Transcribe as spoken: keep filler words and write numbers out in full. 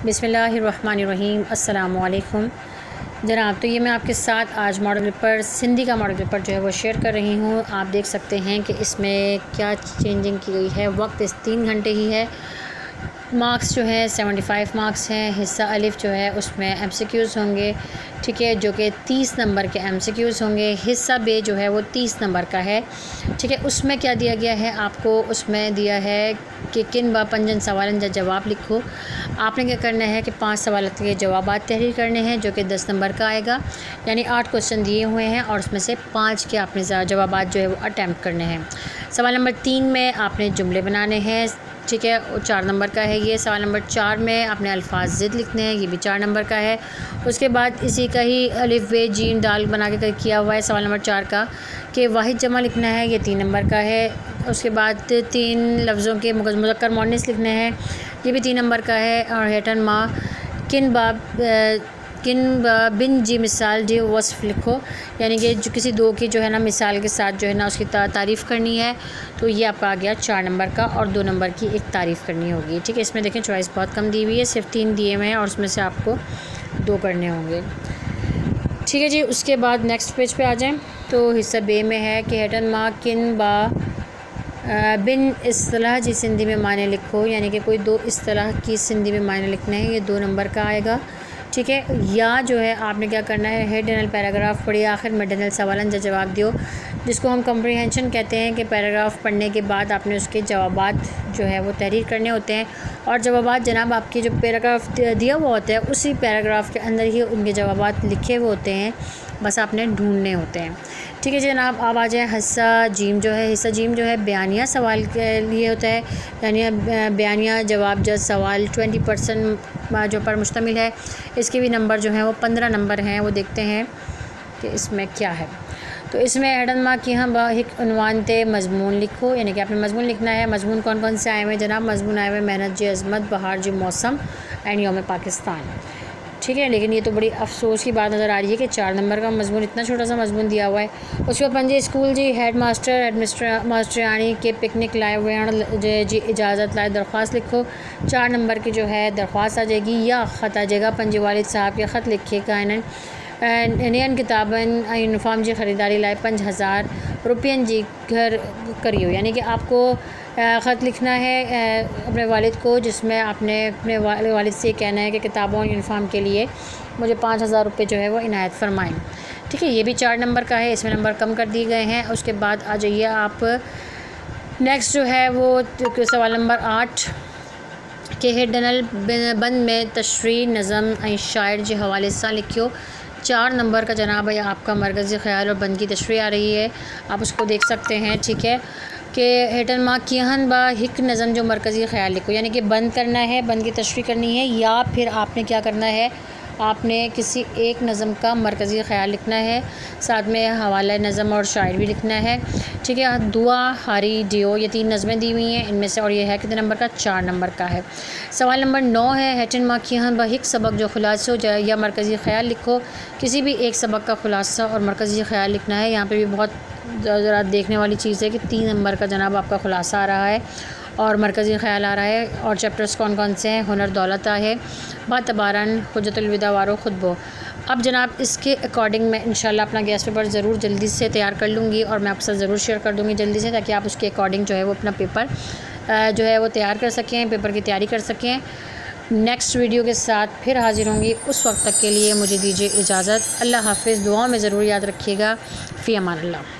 बिस्मिल्लाहिर्रहमानिर्रहीम। अस्सलामु अलैकुम जनाब। तो ये मैं आपके साथ आज मॉडल पेपर सिंधी का मॉडल पेपर जो है वो शेयर कर रही हूँ। आप देख सकते हैं कि इसमें क्या चेंजिंग की गई है। वक्त इस तीन घंटे ही है। मार्क्स जो है पचहत्तर मार्क्स हैं। हिस्सा अलिफ जो है उसमें एमसीक्यूज़ होंगे, ठीक है, जो कि तीस नंबर के एमसीक्यूज़ होंगे। हिस्सा बे जो है वो तीस नंबर का है, ठीक है। उसमें क्या दिया गया है आपको, उसमें दिया है कि किन बा पंजन सवालन जा जवाब लिखो। आपने क्या करना है कि पांच सवाल के जवाब तहरीर करने हैं, जो कि दस नंबर का आएगा। यानी आठ क्वेश्चन दिए हुए हैं और उसमें से पाँच के आपने जवाब जो है वो अटैम्प्ट करने हैं। सवाल नंबर तीन में आपने जुमले बनाने हैं, ठीक है, और चार नंबर का है ये। सवाल नंबर चार में आपने अल्फाज ज़िद लिखने हैं, ये भी चार नंबर का है। उसके बाद इसी का ही अलिफ बे जीम दाल बना के किया हुआ है सवाल नंबर चार का, कि वाहिद जमा लिखना है, ये तीन नंबर का है। उसके बाद तीन लफ्ज़ों के मुज़क्कर मुअन्निस लिखने हैं, ये भी तीन नंबर का है। और हेटन माँ किन बाब किन बिन जी मिसाल जी वस्फ़ लिखो, यानी कि जो किसी दो की जो है ना मिसाल के साथ जो है ना उसकी तारीफ़ करनी है। तो ये आपका आ गया चार नंबर का, और दो नंबर की एक तारीफ़ करनी होगी, ठीक है। इसमें देखें चॉइस बहुत कम दी हुई है, सिर्फ तीन दिए हुए हैं और उसमें से आपको दो करने होंगे, ठीक है जी। उसके बाद नेक्स्ट पेज पे आ जाएं तो हिस्सा बे में है कि हेटन माँ किन बा बिन इस्तिलाह जी सिंधी में माने लिखो, यानी कि कोई दो इस्तिलाह की सिंधी में माने लिखना है, ये दो नंबर का आएगा, ठीक है। या जो है आपने क्या करना है, हेड एनल पैराग्राफ पढ़िए, आखिर में डनल सवालन जा जवाब दियो, जिसको हम कम्प्रीहेंशन कहते हैं कि पैराग्राफ पढ़ने के बाद आपने उसके जवाबात जो है वो तहरीर करने होते हैं। और जवाबात जनाब आपके जो पैराग्राफ दिया हुआ होता है उसी पैराग्राफ के अंदर ही उनके जवाबात लिखे हुए होते हैं, बस आपने ढूंढने होते हैं, ठीक है जनाब। आप आ जाएँ हिस्सा जीम जो है। हिस्सा जीम जो है बयानिया सवाल के लिए होता है, यानी बयानिया जवाब जज सवाल ट्वेंटी परसेंट जो पर मुश्तमिल है। इसके भी नंबर जो हैं वो पंद्रह नंबर हैं। वो देखते हैं कि इसमें क्या है। तो इसमें एडन माँ की हम एक उन्वान ते मजमून लिखो, यानी कि आपने मजमून लिखना है। मजमून कौन कौन से आए हुए जनाब? मजमून आए हुए मेहनत जी अज़मत, बहार जी मौसम एंड यौम पाकिस्तान, ठीक है। लेकिन ये तो बड़ी अफसोस की बात नज़र आ रही है कि चार नंबर का मजमून, इतना छोटा सा मजमून दिया हुआ है। उसके बाद पंजे स्कूल जी हेड मास्टर एडमिनिस्ट्रा मास्टरानी के पिकनिक लाए हुए हैं जी, इजाज़त लाए दरख्वास्त लिखो। चार नंबर की जो है दरख्वास्त आ जाएगी या ख़त आ जाएगा। पंजे वालिद साहब के ख़त लिखे का नयन किताबन यूनिफॉर्म जी ख़रीदारी लाए पंज हज़ार रुपयन जी घर करियो, यानी कि आपको ख़त लिखना है अपने वालिद को, जिसमें आपने अपने वालिद से कहना है कि किताबों यूनिफॉर्म के लिए मुझे पाँच हज़ार रुपये जो है वो इनायत फरमाएँ, ठीक है। ये भी चार नंबर का है, इसमें नंबर कम कर दिए गए हैं। उसके बाद आ जाइए आप नेक्स्ट जो है वो सवाल नंबर आठ के हेडनल बंद में तशरी नज़म शायर जी हवाले से लिखियो। चार नंबर का जनाब है आपका मरकज़ी ख़्याल और बंद की तशरीह आ रही है, आप उसको देख सकते हैं, ठीक है। कि हेटन माँ किहन बा हिक नज़म जो मरकज़ी ख़्याल लिखो, यानी कि बंद करना है, बंद की तशरीह करनी है, या फिर आपने क्या करना है, आपने किसी एक नज़म का मरकज़ी ख़्याल लिखना है, साथ में हवाला नज़म और शायर भी लिखना है, ठीक है। दुआ हारी डियो, ये तीन नज़में दी हुई हैं इनमें से, और ये है कितने नंबर का? चार नंबर का है। सवाल नंबर नौ है हेटन माँ किहन बा हिक सबक जो खुलासा हो जाए या मरकज़ी ख़्याल लिखो। किसी भी एक सबक का खुलासा और मरकज़ी ख़्याल लिखना है। यहाँ पर भी बहुत ज़रा देखने वाली चीज़ है कि तीन नंबर का जनाब आपका खुलासा आ रहा है और मरकज़ी ख़्याल आ रहा है। और चैप्टर्स कौन कौन से हैं? हुनर दौलत है, बातबारन, हुज्जतुल विदा वारो खुतबो। अब जनाब इसके अकॉर्डिंग मैं इंशाल्लाह अपना गैस पेपर ज़रूर जल्दी से तैयार कर लूँगी और मैं आपके साथ ज़रूर शेयर कर दूँगी जल्दी से, ताकि आप उसके अकॉर्डिंग जो है वो अपना पेपर जो है वो तैयार कर सकें, पेपर की तैयारी कर सकें। नेक्स्ट वीडियो के साथ फिर हाज़िर होंगी, उस वक्त तक के लिए मुझे दीजिए इजाज़त। अल्लाह हाफ़िज़। दुआओं में ज़रूर याद रखिएगा। फ़ी अमान अल्लाह।